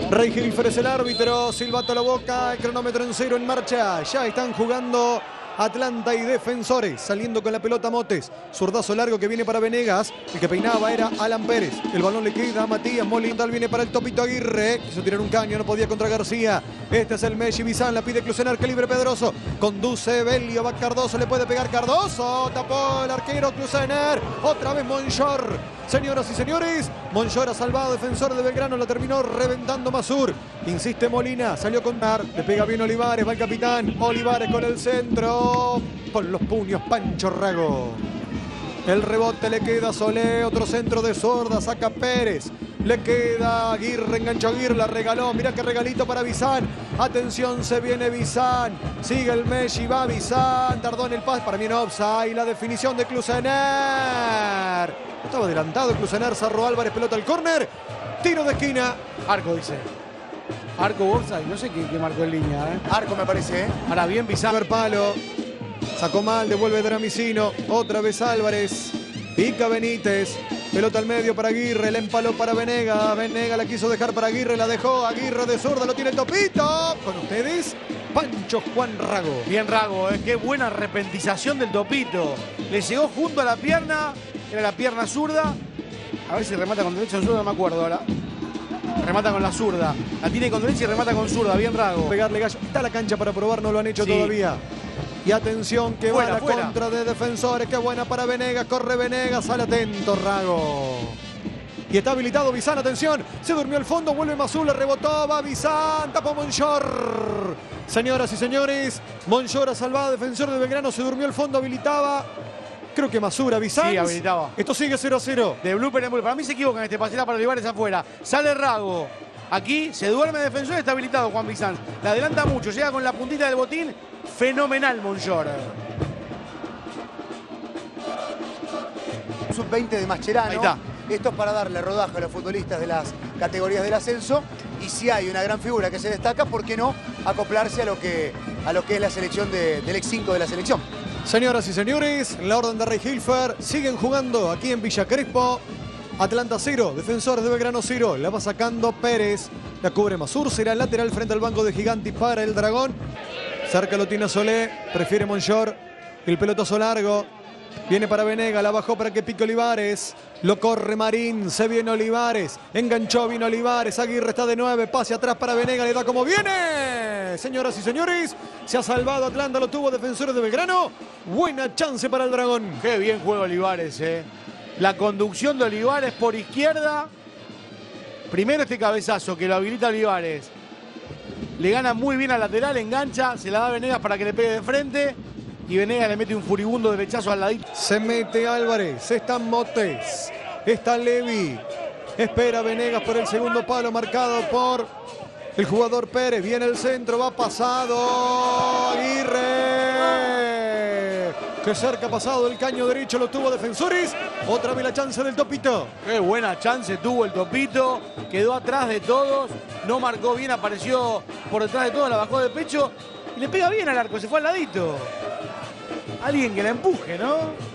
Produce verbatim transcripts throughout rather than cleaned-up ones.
Rey Hilfer es el árbitro, silbato a la boca, el cronómetro en cero en marcha. Ya están jugando Atlanta y Defensores, saliendo con la pelota Motes. Zurdazo largo que viene para Venegas. El que peinaba era Alan Pérez. El balón le queda a Matías Molindal, viene para el Topito Aguirre. Quiso tirar un caño, no podía contra García. Este es el Messi Bizán, la pide Clusenar, que libre Pedroso. Conduce Belio, va Cardoso, le puede pegar Cardoso. Tapó el arquero Clusenar. Otra vez Monchor. Señoras y señores, Monchor ha salvado, Defensor de Belgrano, la terminó reventando Masur. Insiste Molina, salió con Mar, le pega bien Olivares, va el capitán. Olivares con el centro, con los puños Pancho Rago. El rebote le queda a Solé, otro centro de Sorda, saca Pérez. Le queda Aguirre, enganchó Aguirre, la regaló. Mirá qué regalito para Bizán. Atención, se viene Bizán. Sigue el Messi, va Bizán. Tardó en el pase, para mí en offside. La definición de Clusenar. Estaba adelantado Clusenar, Sarro Álvarez, pelota al córner. Tiro de esquina. Arco, dice. Arco offside, no sé qué, qué marcó en línea, ¿eh? Arco me parece, ¿eh? Ahora bien Bizán. Primer palo. Sacó mal, devuelve Dramicino. Otra vez Álvarez. Pica Benítez. Pelota al medio para Aguirre, le empaló para Venegas. Venegas la quiso dejar para Aguirre, la dejó. Aguirre de zurda, lo tiene el Topito. Con ustedes, Pancho Juan Rago. Bien Rago, ¿eh? Qué buena repentización del Topito. Le llegó junto a la pierna, era la pierna zurda. A ver si remata con derecha o zurda, no me acuerdo ahora. Remata con la zurda. La tiene con derecha y remata con zurda. Bien Rago. Pegarle gallo. Está la cancha para probar, no lo han hecho Sí. todavía. Y atención que Fuera, va la fuera. contra de Defensores. Qué buena para Venegas. Corre Venegas. Sale atento Rago. Y está habilitado Bizán. Atención. Se durmió el fondo. Vuelve Mazul. Le rebotó. Va Bizán. Tapó Monchor. Señoras y señores. Monchor ha salvado. Defensor de Belgrano. Se durmió el fondo. Habilitaba. Creo que Masura, Bizán. Sí, habilitaba. Esto sigue cero a cero. De blooper en blooper. Para mí se equivocan este pase para Olivares afuera. Sale Rago. Aquí se duerme Defensor, está habilitado Juan Bizán. La adelanta mucho, llega con la puntita del botín. Fenomenal Monchor. sub veinte de Mascherano. Ahí está. Esto es para darle rodaje a los futbolistas de las categorías del ascenso. Y si hay una gran figura que se destaca, ¿por qué no acoplarse a lo que, a lo que es la selección de, del ex cinco de la selección? Señoras y señores, la orden de Rey Hilfer. Siguen jugando aquí en Villa Crespo. Atlanta cero, Defensores de Belgrano cero. La va sacando Pérez. La cubre Masur. Será el lateral frente al banco de Giganti para el Dragón. Cerca lo tiene Solé. Prefiere Monchor. El pelotazo largo. Viene para Venegas. La bajó para que pique Olivares. Lo corre Marín. Se viene Olivares. Enganchó, vino Olivares. Aguirre está de nueve. Pase atrás para Venegas. Le da como viene. Señoras y señores, se ha salvado Atlanta. Lo tuvo Defensores de Belgrano. Buena chance para el Dragón. Qué bien juega Olivares, eh. La conducción de Olivares por izquierda. Primero este cabezazo que lo habilita Olivares. Le gana muy bien al lateral, engancha, se la da a Venegas para que le pegue de frente. Y Venegas le mete un furibundo derechazo al ladito. Se mete Álvarez, está Motes, está Levi. Espera Venegas por el segundo palo marcado por el jugador Pérez. Viene el centro, va pasado. Aguirre. Que cerca ha pasado el caño derecho, lo tuvo Defensores. Otra vez la chance del Topito. Qué buena chance tuvo el Topito. Quedó atrás de todos. No marcó bien, apareció por detrás de todos, la bajó de pecho. Y le pega bien al arco, se fue al ladito. Alguien que la empuje, ¿no?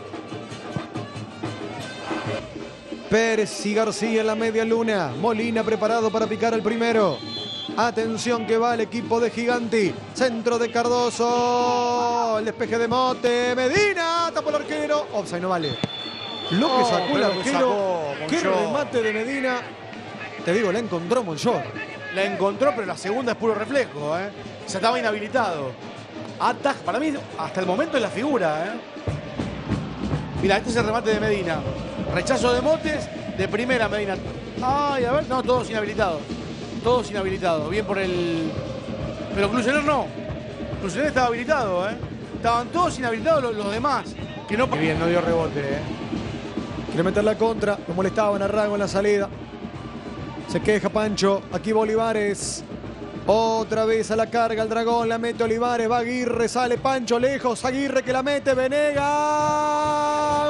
Pérez y García en la media luna. Molina preparado para picar el primero. Atención que va el equipo de Giganti. Centro de Cardoso. El despeje de Mote. Medina. Tapó el arquero. Offside, no vale. Lo que Oh, sacó el pero que arquero. sacó Qué Monchor. remate de Medina. Te digo, la encontró Monchor. La encontró, pero la segunda es puro reflejo, ¿eh? Ya estaba inhabilitado. Ataj, para mí, hasta el momento es la figura, ¿eh? Mira, este es el remate de Medina. Rechazo de Motes, de primera Medina. Ay, a ver, no, todos inhabilitados. Todos inhabilitados. Bien por el... Pero Clusenar no. Clusenar estaba habilitado, ¿eh? Estaban todos inhabilitados los, los demás. Que no... Qué bien, no dio rebote, ¿eh? Quiere meter la contra. Lo molestaban a Rago en la salida. Se queja Pancho. Aquí va Olivares. Otra vez a la carga el Dragón. La mete Olivares. Va Aguirre. Sale Pancho lejos. Aguirre que la mete. Venegas.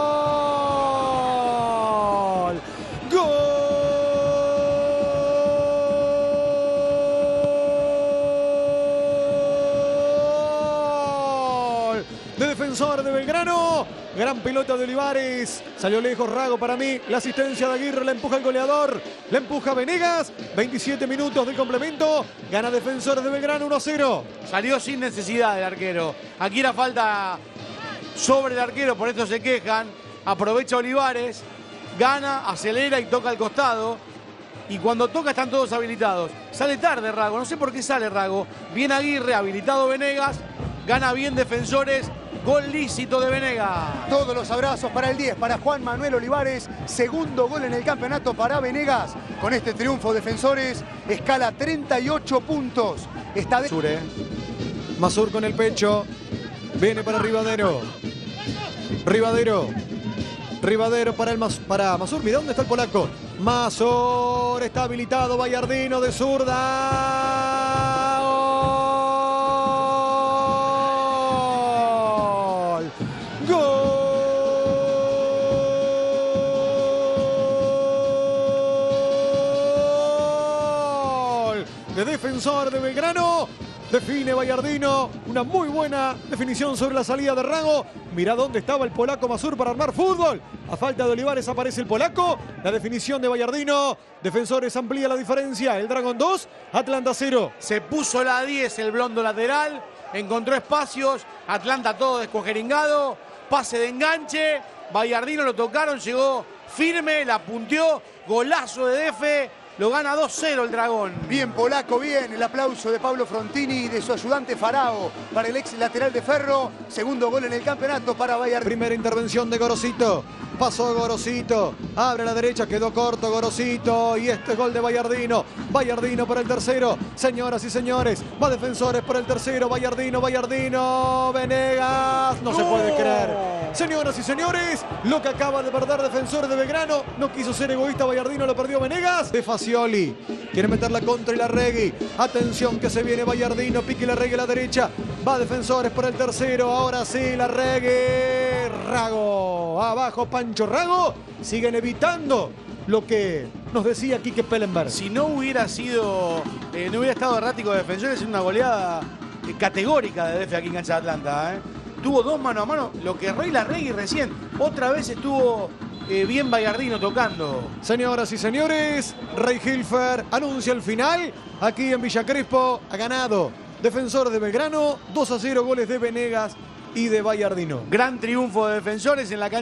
¡Gol! ¡Gol! De Defensor de Belgrano. Gran pelota de Olivares. Salió lejos Rago para mí. La asistencia de Aguirre, la empuja el goleador. La empuja Venegas. veintisiete minutos de complemento. Gana Defensores de Belgrano uno a cero. Salió sin necesidad del arquero. Aquí era falta sobre el arquero, por esto se quejan. Aprovecha Olivares. Gana, acelera y toca al costado. Y cuando toca están todos habilitados. Sale tarde Rago, no sé por qué sale Rago. Bien Aguirre, habilitado Venegas. Gana bien Defensores. Gol lícito de Venegas. Todos los abrazos para el diez, para Juan Manuel Olivares. Segundo gol en el campeonato para Venegas. Con este triunfo, Defensores escala treinta y ocho puntos. Está de... Masur, eh. Masur con el pecho. Viene para Rivadero. Rivadero. Rivadero para, el Mas, para Masur. Mira dónde está el polaco. Masur está habilitado. Bayardino de zurda. Gol. Gol. De Defensor de Belgrano. Define Bayardino, una muy buena definición sobre la salida de Rago. Mirá dónde estaba el polaco Masur para armar fútbol. A falta de Olivares aparece el polaco. La definición de Bayardino. Defensores amplía la diferencia. El Dragón dos, Atlanta cero. Se puso la diez el blondo lateral. Encontró espacios. Atlanta todo descuajeringado. Pase de enganche. Bayardino lo tocaron, llegó firme, la punteó. Golazo de Defe. Lo gana dos cero el Dragón. Bien polaco, bien. El aplauso de Pablo Frontini y de su ayudante Farao para el ex lateral de Ferro. Segundo gol en el campeonato para Bayardino. Primera intervención de Gorosito. Pasó Gorosito. Abre a la derecha, quedó corto Gorosito. Y este es gol de Bayardino. Bayardino por el tercero. Señoras y señores, va Defensores por el tercero. Bayardino, Bayardino. Venegas. No se puede creer. Señoras y señores, lo que acaba de perder Defensores de Belgrano. No quiso ser egoísta Bayardino, lo perdió Venegas. De Facioli. Quiere meter la contra y la Regui. Atención que se viene Bayardino. Pique la Regui a la derecha. Va Defensores por el tercero. Ahora sí, la Regui. Rago. Abajo Pancho Rago. Siguen evitando lo que nos decía Quique Pellenberg. Si no hubiera sido, eh, no hubiera estado errático de Defensores, en una goleada eh, categórica de Defe aquí en cancha de Atlanta. ¿eh? Tuvo dos mano a mano, lo que Rey Larregui recién. Otra vez estuvo eh, bien Bayardino tocando. Señoras y señores, Rey Hilfer anuncia el final. Aquí en Villa Crespo ha ganado Defensor de Belgrano. dos a cero, goles de Venegas y de Bayardino. Gran triunfo de Defensores en la cancha.